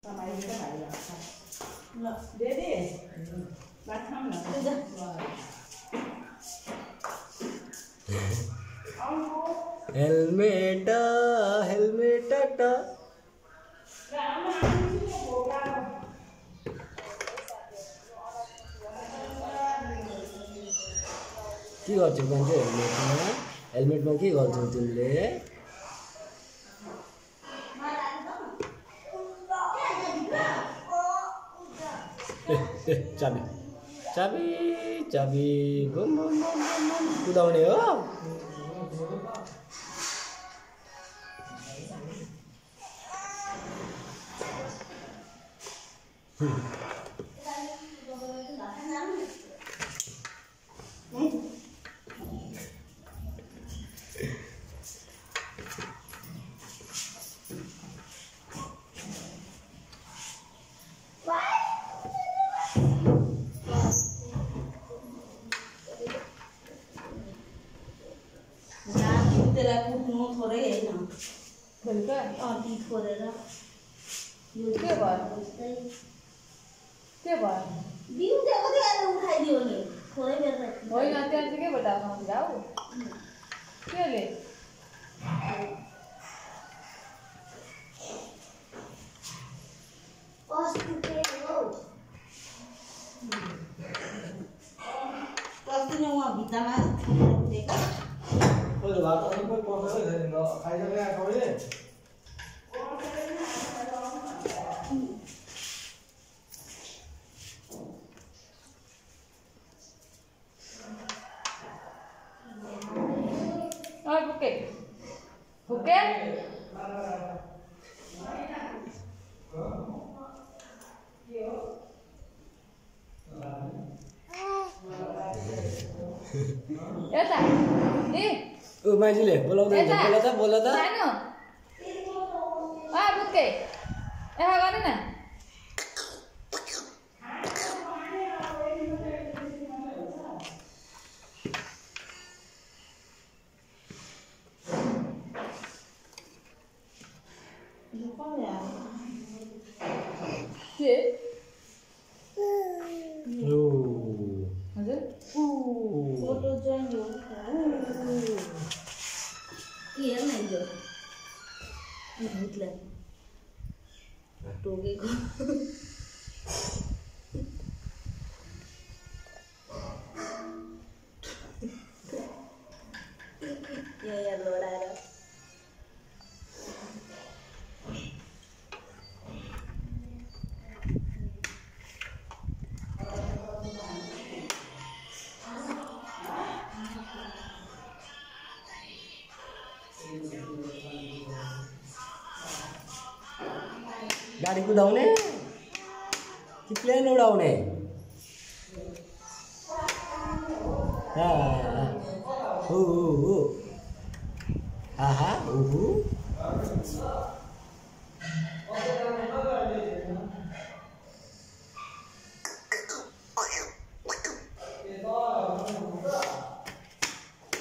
ल they they बात खाऊँ न हेलमेट हेलमेट के गर्छौ मान्छे हेलमेटमा के गर्छौ तिमीले चाबी चाबी चाबी घुम कुदाउने हो थोरै हैन बेलुका ती छोडेर के भयो बिउ दिएको थियो अहिले उठाइदियो नि थोरै बेर होइन त्यहाँ चाहिँ के बताउनु जाऊ केले कस्तो न उहाँ भित्तामा उठेको मैले भात सबै पकाएकै छैन ल खाइसके आएकोले बुके बुके यता ए ओ माइजीले बोलाउँदै हुन्छ बोला त सानो बुके यहाँ गर्ने न के हजुर फोटो चाहिँ हेर्न हिजो भूतलाई टोकेको यहाँ लडाएर गाडी कुदाउने कि प्लेन उडाउने आहा